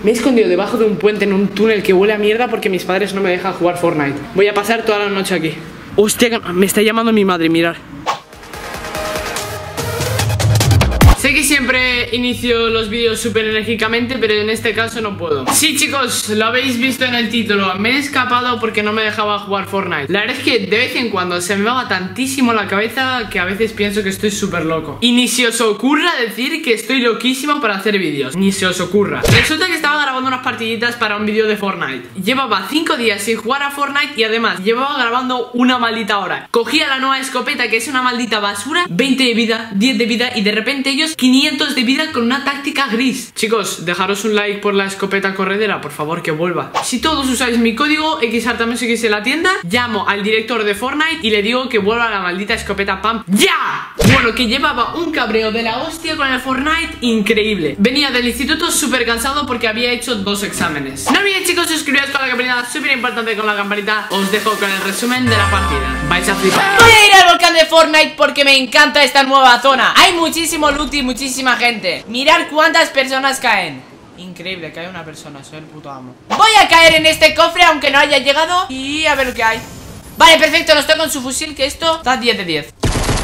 Me he escondido debajo de un puente en un túnel que huele a mierda porque mis padres no me dejan jugar Fortnite. Voy a pasar toda la noche aquí. Hostia, me está llamando mi madre, mirad. Sé que siempre inicio los vídeos súper enérgicamente, pero en este caso no puedo. Sí, chicos, lo habéis visto en el título. Me he escapado porque no me dejaba jugar Fortnite. La verdad es que de vez en cuando se me va tantísimo la cabeza que a veces pienso que estoy súper loco. Y ni se os ocurra decir que estoy loquísimo para hacer vídeos. Ni se os ocurra. Resulta que estaba grabando unas partiditas para un vídeo de Fortnite. Llevaba 5 días sin jugar a Fortnite y además llevaba grabando una maldita hora. Cogía la nueva escopeta, que es una maldita basura, 20 de vida, 10 de vida, y de repente ellos 500 de vida con una táctica gris. Chicos, dejaros un like por la escopeta corredera, por favor, que vuelva. Si todos usáis mi código XArtamosX en la tienda, llamo al director de Fortnite y le digo que vuelva la maldita escopeta PAM ¡ya! Bueno, que llevaba un cabreo de la hostia con el Fortnite increíble. Venía del instituto súper cansado porque había hecho 2 exámenes. No olvidéis, chicos, suscribiros con la campanita, súper importante con la campanita. Os dejo con el resumen de la partida. Vais a flipar. Voy a ir al volcán de Fortnite porque me encanta esta nueva zona. Hay muchísimo loot y muchísima gente. Mirad cuántas personas caen. Increíble, cae una persona, soy el puto amo. Voy a caer en este cofre aunque no haya llegado y a ver lo que hay. Vale, perfecto, nos toca con su fusil, que esto da 10 de 10.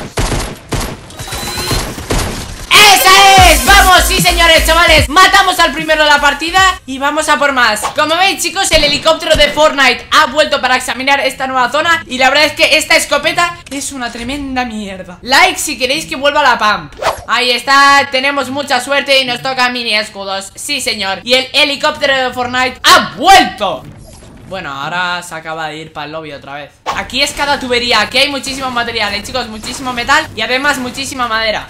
¡Esa es! ¡Vamos! Sí, señores, chavales. Matamos al primero de la partida y vamos a por más. Como veis, chicos, el helicóptero de Fortnite ha vuelto para examinar esta nueva zona. Y la verdad es que esta escopeta es una tremenda mierda. Like si queréis que vuelva la PAM. Ahí está, tenemos mucha suerte y nos toca mini escudos. Sí, señor. Y el helicóptero de Fortnite ha vuelto. Bueno, ahora se acaba de ir para el lobby otra vez. Aquí es cada tubería, aquí hay muchísimo material, chicos, muchísimo metal y además muchísima madera.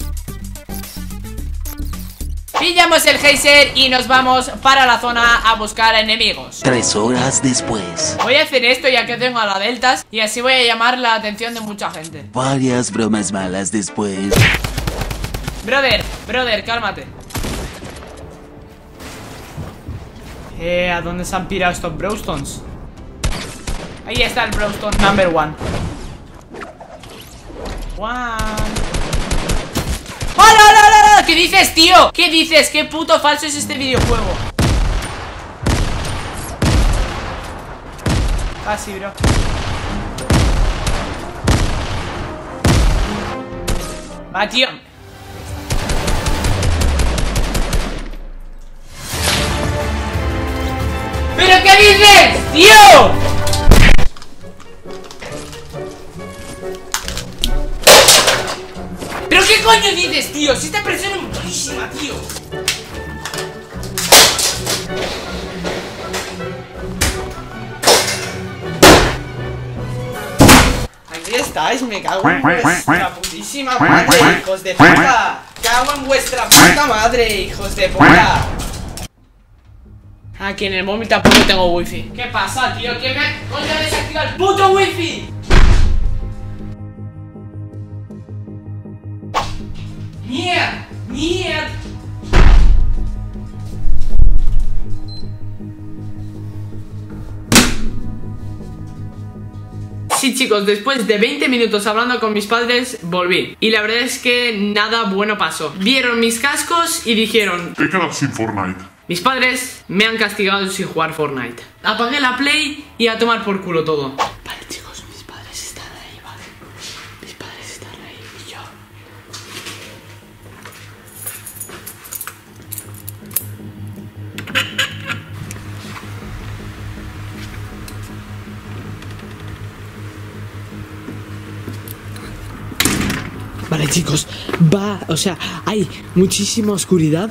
Pillamos el geyser y nos vamos para la zona a buscar enemigos. 3 horas después. Voy a hacer esto ya que tengo a la deltas y así voy a llamar la atención de mucha gente. Varias bromas malas después. Brother, cálmate. ¿A dónde se han pirado estos Browstones? Ahí está el Browstone number 1. ¡Hola! ¿Qué dices, tío? ¿Qué dices? ¿Qué puto falso es este videojuego? Casi, bro. Va, tío. ¿Pero qué dices, tío? ¿Pero qué coño dices, tío? Si esta persona es buenísima, tío. Aquí estáis, me cago en vuestra putísima madre, hijos de puta. Cago en vuestra puta madre, hijos de puta. Aquí en el móvil tampoco tengo wifi. ¿Qué pasa, tío? ¿Quién me coño desactiva el puto wifi? ¡Mierda! Sí, chicos, después de 20 minutos hablando con mis padres, volví. Y la verdad es que nada bueno pasó. Vieron mis cascos y dijeron: te quedas sin Fortnite. Mis padres me han castigado sin jugar Fortnite. Apagué la Play y a tomar por culo todo. Vale, chicos, mis padres están ahí, ¿vale? Mis padres están ahí y yo. Vale, chicos, o sea, hay muchísima oscuridad.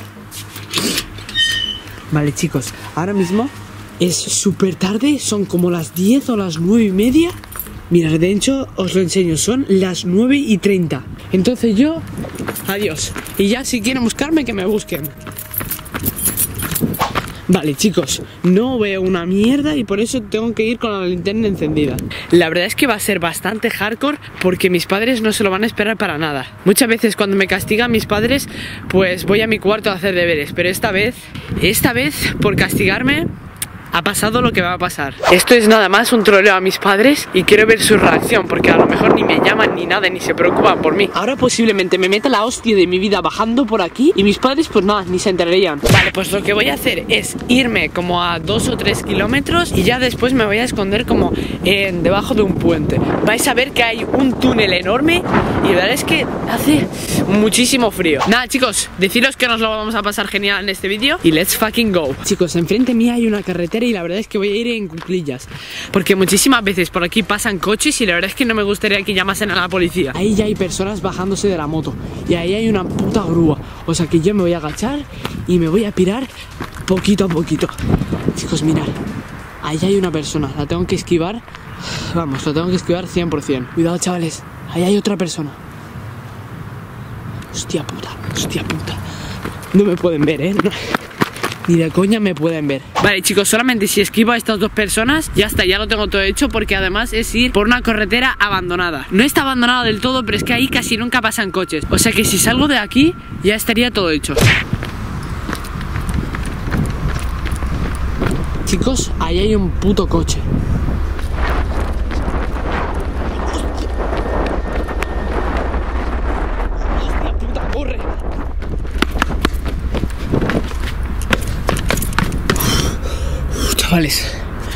Vale, chicos, ahora mismo es súper tarde, son como las 10 o las 9:30. Mirad, de hecho, os lo enseño, son las 9:30. Entonces yo, adiós. Y ya si quieren buscarme, que me busquen. Vale, chicos, no veo una mierda y por eso tengo que ir con la linterna encendida. La verdad es que va a ser bastante hardcore porque mis padres no se lo van a esperar para nada. Muchas veces cuando me castigan mis padres, pues voy a mi cuarto a hacer deberes. Pero esta vez, por castigarme, ha pasado lo que va a pasar. Esto es nada más un troleo a mis padres y quiero ver su reacción, porque a lo mejor ni me llaman ni nada, ni se preocupan por mí. Ahora posiblemente me meta la hostia de mi vida bajando por aquí y mis padres pues nada, ni se enterarían. Vale, pues lo que voy a hacer es irme como a 2 o 3 kilómetros y ya después me voy a esconder como debajo de un puente. Vais a ver que hay un túnel enorme y la verdad es que hace muchísimo frío. Nada, chicos, deciros que nos lo vamos a pasar genial en este vídeo y let's fucking go. Chicos, enfrente mía hay una carretera y la verdad es que voy a ir en cuclillas, porque muchísimas veces por aquí pasan coches y la verdad es que no me gustaría que llamasen a la policía. Ahí ya hay personas bajándose de la moto y ahí hay una puta grúa, o sea que yo me voy a agachar y me voy a pirar poquito a poquito. Chicos, mirad, ahí hay una persona, la tengo que esquivar. Vamos, la tengo que esquivar 100%. Cuidado, chavales, ahí hay otra persona. Hostia puta, hostia puta. No me pueden ver, no. Ni de coña me pueden ver. Vale, chicos, solamente si esquivo a estas dos personas, ya está, ya lo tengo todo hecho, porque además es ir por una carretera abandonada. No está abandonada del todo, pero es que ahí casi nunca pasan coches. O sea que si salgo de aquí, ya estaría todo hecho. Chicos, ahí hay un puto coche. Hostia puta, corre. Chavales,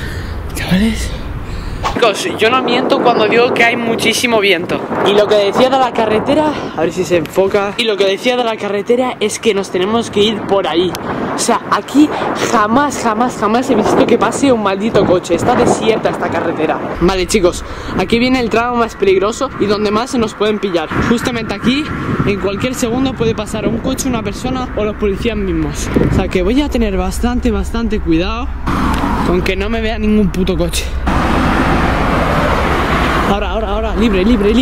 chicos, yo no miento cuando digo que hay muchísimo viento. Y lo que decía de la carretera, a ver si se enfoca. Y lo que decía de la carretera es que nos tenemos que ir por ahí. O sea, aquí jamás he visto que pase un maldito coche. Está desierta esta carretera. Vale, chicos, aquí viene el tramo más peligroso y donde más se nos pueden pillar. Justamente aquí, en cualquier segundo puede pasar un coche, una persona o los policías mismos. O sea que voy a tener bastante cuidado con que no me vea ningún puto coche. Ahora, libre.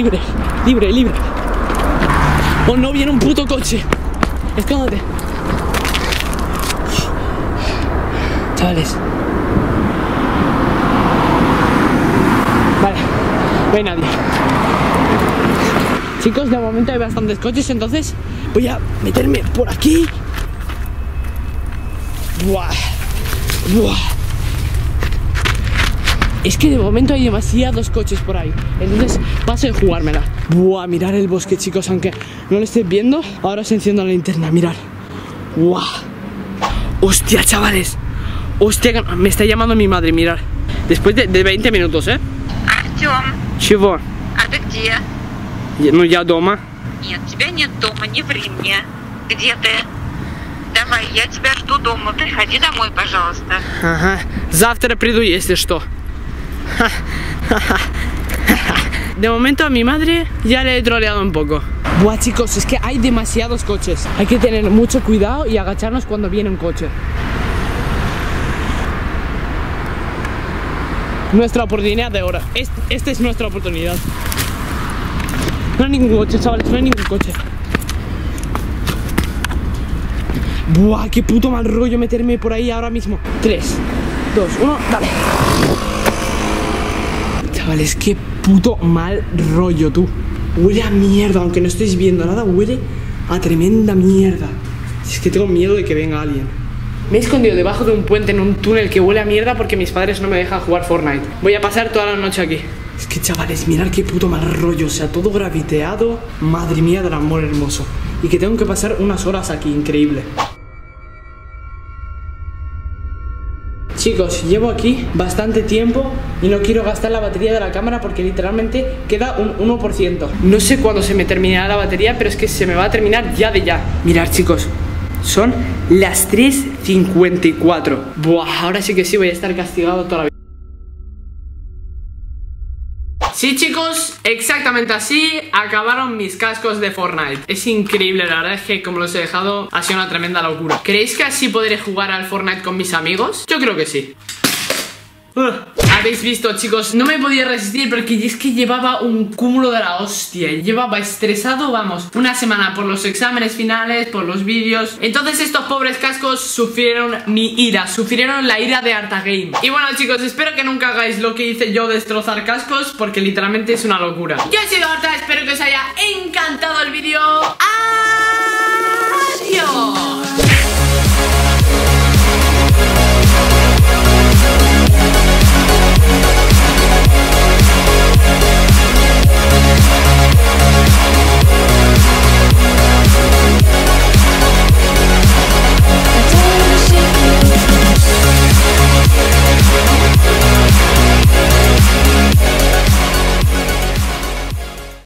Oh, no, viene un puto coche. Escóndete. Chavales. Vale, no hay nadie. Chicos, de momento hay bastantes coches, entonces voy a meterme por aquí. Buah. Es que de momento hay demasiados coches por ahí, entonces paso de jugármela. Buah, mirar el bosque, chicos, aunque no lo estéis viendo. Ahora se enciende la linterna, mirar. Buah. Hostia, chavales. Hostia, me está llamando mi madre, mirar. Después de 20 minutos, Артём, Чего? а ты где? Ну, я дома. Нет, тебя нет дома, не ври мне. Где ты? Давай, я тебя жду дома. Приходи домой, пожалуйста. Ага. Завтра приду, если что. De momento a mi madre ya le he troleado un poco. Buah, chicos, es que hay demasiados coches. Hay que tener mucho cuidado y agacharnos cuando viene un coche. Nuestra oportunidad de oro. Esta es nuestra oportunidad. No hay ningún coche, chavales, no hay ningún coche. Buah, qué puto mal rollo meterme por ahí ahora mismo. 3, 2, 1, dale. Chavales, qué puto mal rollo, tú. Huele a mierda, aunque no estéis viendo nada, huele a tremenda mierda. Es que tengo miedo de que venga alguien. Me he escondido debajo de un puente en un túnel que huele a mierda porque mis padres no me dejan jugar Fortnite. Voy a pasar toda la noche aquí. Es que, chavales, mirad qué puto mal rollo. O sea, todo graviteado. Madre mía del amor hermoso. Y que tengo que pasar unas horas aquí, increíble. Chicos, llevo aquí bastante tiempo y no quiero gastar la batería de la cámara porque literalmente queda un 1%. No sé cuándo se me terminará la batería, pero es que se me va a terminar ya de ya. Mirad, chicos, son las 3:54. Buah, ahora sí que sí voy a estar castigado toda la vida. Sí, chicos, exactamente así acabaron mis cascos de Fortnite. Es increíble, la verdad es que como los he dejado ha sido una tremenda locura. ¿Creéis que así podré jugar al Fortnite con mis amigos? Yo creo que sí. Habéis visto, chicos, no me podía resistir porque es que llevaba un cúmulo de la hostia. Llevaba estresado, vamos, una semana por los exámenes finales, por los vídeos. Entonces estos pobres cascos sufrieron mi ira, sufrieron la ira de Artagame. Y bueno, chicos, espero que nunca hagáis lo que hice yo, destrozar cascos, porque literalmente es una locura. Yo he sido Arta, espero que os haya encantado el vídeo. ¡Adiós!